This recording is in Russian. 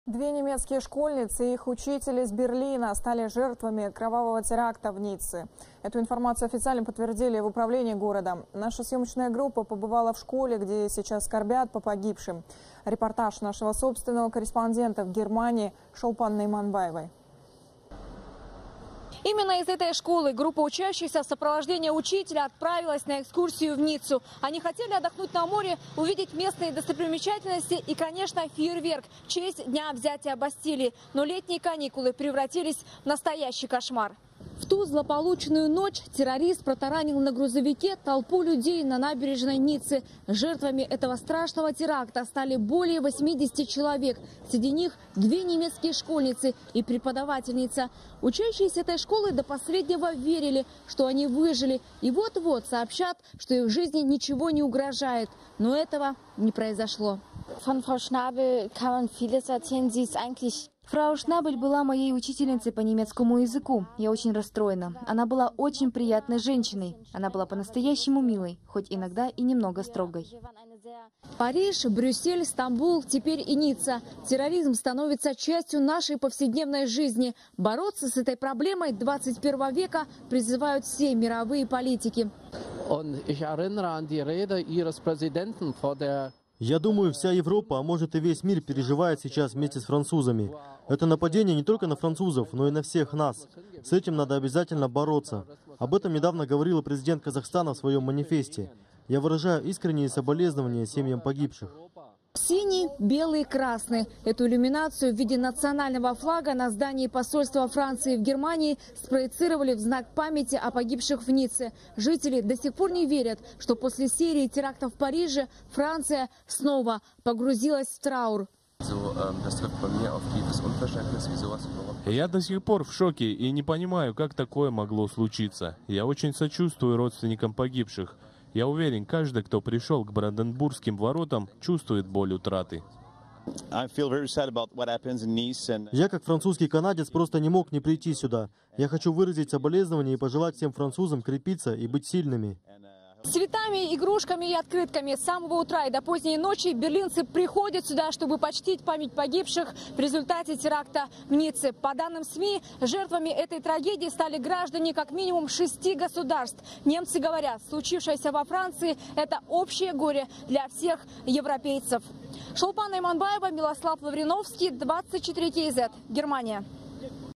Две немецкие школьницы и их учитель из Берлина стали жертвами кровавого теракта в Ницце. Эту информацию официально подтвердили в управлении города. Наша съемочная группа побывала в школе, где сейчас скорбят по погибшим. Репортаж нашего собственного корреспондента в Германии Шолпан Иманбаевой. Именно из этой школы группа учащихся в сопровождении учителя отправилась на экскурсию в Ниццу. Они хотели отдохнуть на море, увидеть местные достопримечательности и, конечно, фейерверк в честь Дня взятия Бастилии. Но летние каникулы превратились в настоящий кошмар. В ту злополучную ночь террорист протаранил на грузовике толпу людей на набережной Ниццы. Жертвами этого страшного теракта стали более 80 человек. Среди них две немецкие школьницы и преподавательница. Учащиеся этой школы до последнего верили, что они выжили. И вот-вот сообщат, что их жизни ничего не угрожает. Но этого не произошло. Фрау Шнабель была моей учительницей по немецкому языку. Я очень расстроена. Она была очень приятной женщиной. Она была по-настоящему милой, хоть иногда и немного строгой. Париж, Брюссель, Стамбул, теперь и Ницца. Терроризм становится частью нашей повседневной жизни. Бороться с этой проблемой 21 века призывают все мировые политики. Я думаю, вся Европа, а может и весь мир переживает сейчас вместе с французами. Это нападение не только на французов, но и на всех нас. С этим надо обязательно бороться. Об этом недавно говорил президент Казахстана в своем манифесте. Я выражаю искренние соболезнования семьям погибших. Синий, белый, красный. Эту иллюминацию в виде национального флага на здании посольства Франции в Германии спроецировали в знак памяти о погибших в Ницце. Жители до сих пор не верят, что после серии терактов в Париже Франция снова погрузилась в траур. Я до сих пор в шоке и не понимаю, как такое могло случиться. Я очень сочувствую родственникам погибших. Я уверен, каждый, кто пришел к Бранденбургским воротам, чувствует боль утраты. Я, как французский канадец, просто не мог не прийти сюда. Я хочу выразить соболезнования и пожелать всем французам крепиться и быть сильными. С цветами, игрушками и открытками с самого утра и до поздней ночи берлинцы приходят сюда, чтобы почтить память погибших в результате теракта в Ницце. По данным СМИ, жертвами этой трагедии стали граждане как минимум 6 государств. Немцы говорят, случившееся во Франции – это общее горе для всех европейцев. Шолпан Иманбаева, Милослав Лавриновский, 24 КЗ, Германия.